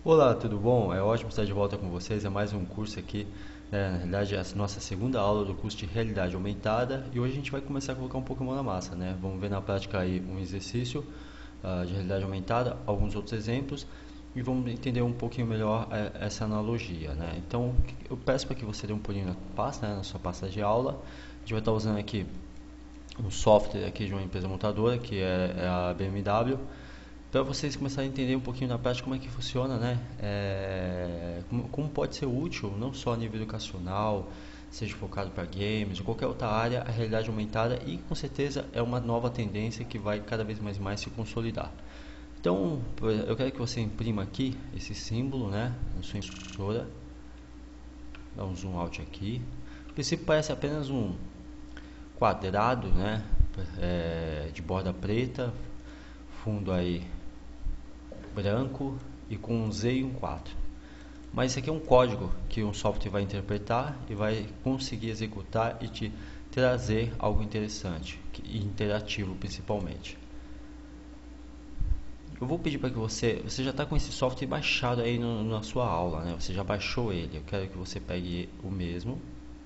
Olá, tudo bom? É ótimo estar de volta com vocês. É mais um curso aqui, né? Na realidade, é a nossa segunda aula do curso de realidade aumentada e hoje a gente vai começar a colocar um pouco a mão na massa, né? Vamos ver na prática aí um exercício de realidade aumentada, alguns outros exemplos e vamos entender um pouquinho melhor essa analogia, né? Então, eu peço para que você dê um pulinho na pasta, né? Na sua pasta de aula. A gente vai estar usando aqui um software aqui de uma empresa montadora que é a BMW, para vocês começarem a entender um pouquinho na prática como é que funciona, né? Como pode ser útil, não só a nível educacional, seja focado para games ou qualquer outra área, a realidade aumentada e com certeza é uma nova tendência que vai cada vez mais se consolidar. Então, eu quero que você imprima aqui esse símbolo, né, na sua impressora. Dá um zoom out aqui. O princípio parece apenas um quadrado, né, de borda preta, fundo aí branco e com um Z e um 4. Mas isso aqui é um código que um software vai interpretar e vai conseguir executar e te trazer algo interessante e interativo principalmente. Eu vou pedir para que você já está com esse software baixado aí na sua aula, né? Você já baixou ele. Eu quero que você pegue o mesmo,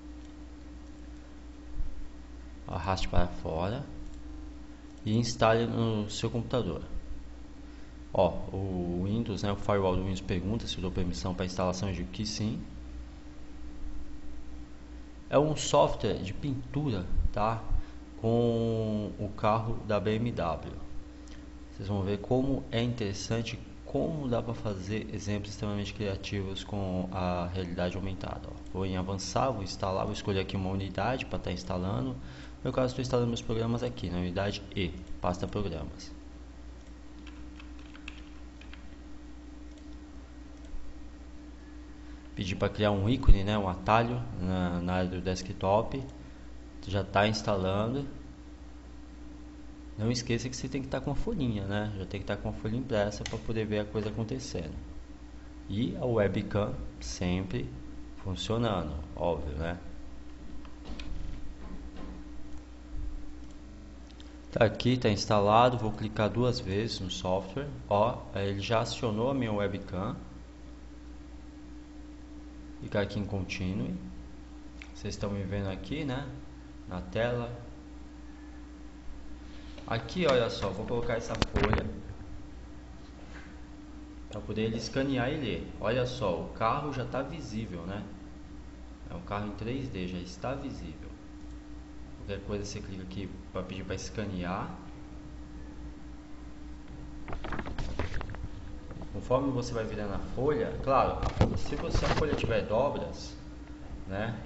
arraste para fora e instale no seu computador. Ó, o Windows, né, o firewall do Windows pergunta se eu dou permissão para instalação, eu digo que sim. É um software de pintura, tá? Com o carro da BMW. Vocês vão ver como é interessante, como dá para fazer exemplos extremamente criativos com a realidade aumentada. Ó, vou em avançar, vou instalar, vou escolher aqui uma unidade para estar instalando. No meu caso, estou instalando meus programas aqui na unidade E, pasta programas. Pedir para criar um ícone, né, um atalho na área do desktop. Já está instalando. Não esqueça que você tem que estar com a folhinha, né? Já tem que estar com a folha impressa para poder ver a coisa acontecendo. E a webcam sempre funcionando, óbvio, né? Tá aqui, está instalado. Vou clicar duas vezes no software. Ó, ele já acionou a minha webcam. Clicar aqui em Continue. Vocês estão me vendo aqui, né? Na tela. Aqui, olha só, vou colocar essa folha para poder ele escanear e ler. Olha só, o carro já está visível, né? É um carro em 3D, já está visível. Qualquer coisa você clica aqui para pedir para escanear. Conforme você vai virando a folha, claro, se a folha tiver dobras, né?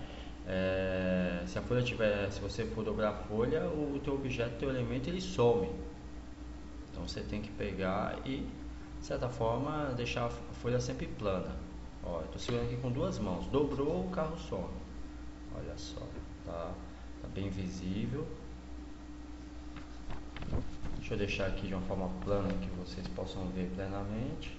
Se você for dobrar a folha, o teu objeto, o teu elemento, ele some. Então você tem que pegar e, de certa forma, deixar a folha sempre plana. Ó, eu estou segurando aqui com duas mãos. Dobrou, o carro some. Olha só, tá bem visível. Deixa eu deixar aqui de uma forma plana que vocês possam ver plenamente.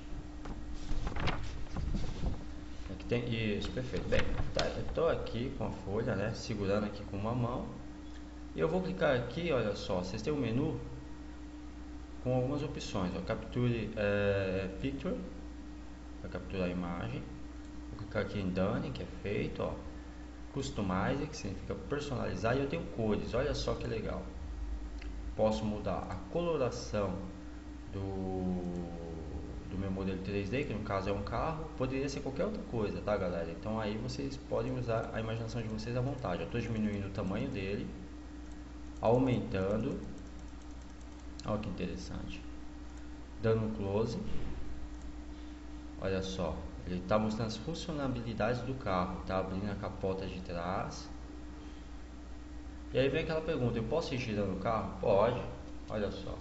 Aqui tem isso, perfeito. Bem, tá, eu estou aqui com a folha, né, segurando aqui com uma mão. E eu vou clicar aqui, olha só, vocês têm um menu com algumas opções. Ó, capture picture, para capturar a imagem. Vou clicar aqui em Done, que é feito, ó. Customize, que significa personalizar, e eu tenho cores, olha só que legal. Posso mudar a coloração do meu modelo 3D, que no caso é um carro, poderia ser qualquer outra coisa, tá, galera? Então aí vocês podem usar a imaginação de vocês à vontade. Eu estou diminuindo o tamanho dele, aumentando, olha que interessante, dando um close, olha só, ele está mostrando as funcionalidades do carro, tá abrindo a capota de trás. E aí vem aquela pergunta, eu posso ir girando o carro? Pode, olha só,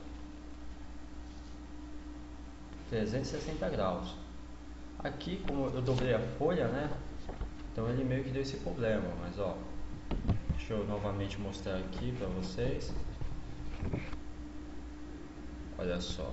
360 graus. Aqui, como eu dobrei a folha, né, então ele meio que deu esse problema, mas ó, deixa eu novamente mostrar aqui pra vocês. Olha só.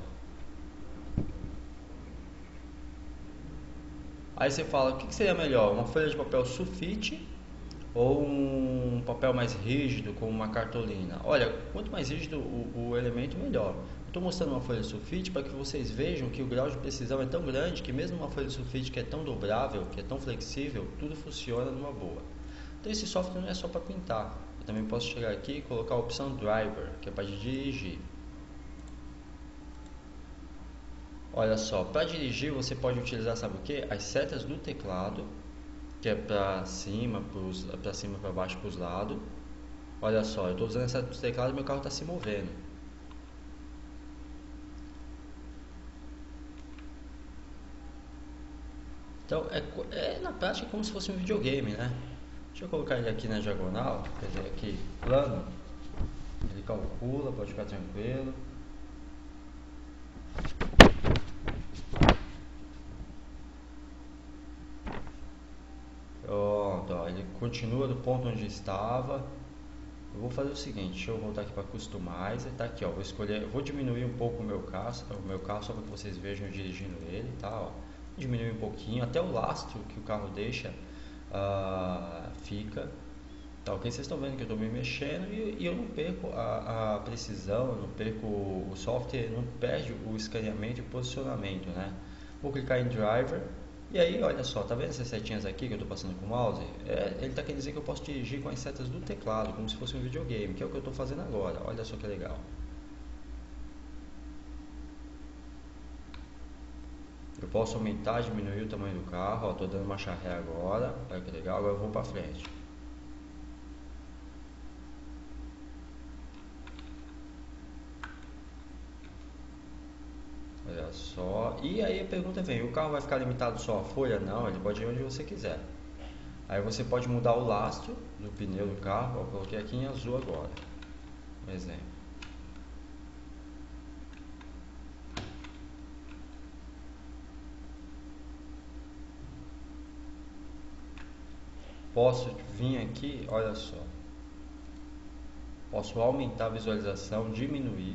Aí você fala, o que seria melhor? Uma folha de papel sulfite ou um papel mais rígido, como uma cartolina? Olha, quanto mais rígido o elemento, melhor. Estou mostrando uma folha de sulfite para que vocês vejam que o grau de precisão é tão grande que mesmo uma folha de sulfite que é tão dobrável, que é tão flexível, tudo funciona numa boa. Então esse software não é só para pintar. Eu também posso chegar aqui e colocar a opção Driver, que é para dirigir. Olha só, para dirigir você pode utilizar, sabe o que? As setas do teclado, que é para cima, para baixo, para os lados. Olha só, eu estou usando essa seta do teclado e meu carro está se movendo. Então, na prática como se fosse um videogame, né? Deixa eu colocar ele aqui na diagonal, quer dizer, aqui, plano. Ele calcula, pode ficar tranquilo. Pronto, ó, ele continua do ponto onde estava. Eu vou fazer o seguinte, deixa eu voltar aqui para Customizer, tá aqui, ó, vou escolher, vou diminuir um pouco o meu carro só para que vocês vejam eu dirigindo ele, tá, ó. Diminuir um pouquinho, até o lastro que o carro deixa fica, tá, ok? Vocês estão vendo que eu estou me mexendo e eu não perco a precisão, eu não perco o software, não perde o escaneamento e o posicionamento, né? Vou clicar em Driver. E aí, olha só, tá vendo essas setinhas aqui que eu estou passando com o mouse? Ele está querendo dizer que eu posso dirigir com as setas do teclado, como se fosse um videogame, que é o que eu estou fazendo agora. Olha só que legal. Eu posso aumentar, diminuir o tamanho do carro. Estou dando marcha ré agora. Olha que legal, agora eu vou para frente. Olha só. E aí a pergunta vem, o carro vai ficar limitado só a folha? Não, ele pode ir onde você quiser. Aí você pode mudar o lastro do pneu do carro. Eu coloquei aqui em azul agora. Um exemplo. Posso vir aqui, olha só. Posso aumentar a visualização, diminuir.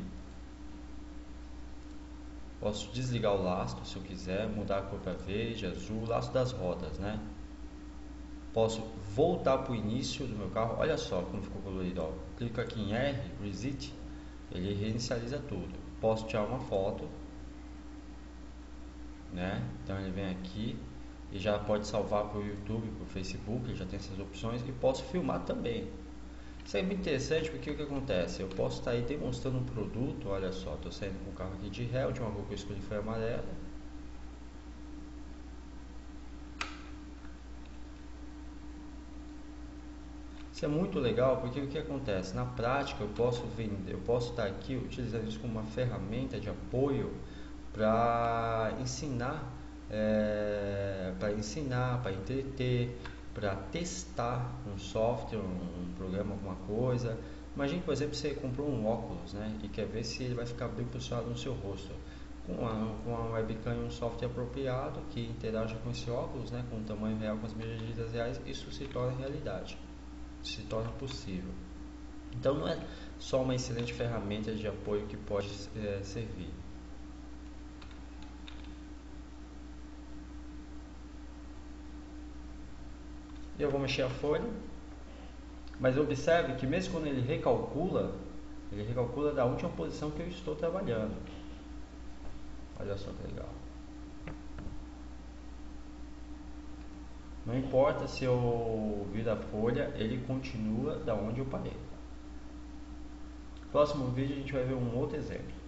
Posso desligar o lastro se eu quiser, mudar a cor para verde, azul, o lastro das rodas, né? Posso voltar para o início do meu carro, olha só como ficou colorido, ó. Clico aqui em R, Reset, ele reinicializa tudo. Posso tirar uma foto, né? Então ele vem aqui e já pode salvar para o YouTube, para o Facebook, ele já tem essas opções, e posso filmar também. Isso é muito interessante porque o que acontece? Eu posso estar aí demonstrando um produto, olha só, estou saindo com o carro aqui de ré, a última cor que eu escolhi foi amarela. Isso é muito legal porque o que acontece? Na prática eu posso estar aqui utilizando isso como uma ferramenta de apoio para ensinar, para entreter, para testar um software, um programa, alguma coisa. Imagine, por exemplo, você comprou um óculos, né, e quer ver se ele vai ficar bem posicionado no seu rosto. Com a webcam e um software apropriado que interaja com esse óculos, né, com o tamanho real, com as medidas reais, isso se torna realidade, se torna possível. Então não é só uma excelente ferramenta de apoio que pode servir. Eu vou mexer a folha, mas observe que mesmo quando ele recalcula da última posição que eu estou trabalhando. Olha só que legal. Não importa se eu vir a folha, ele continua da onde eu parei. No próximo vídeo a gente vai ver um outro exemplo.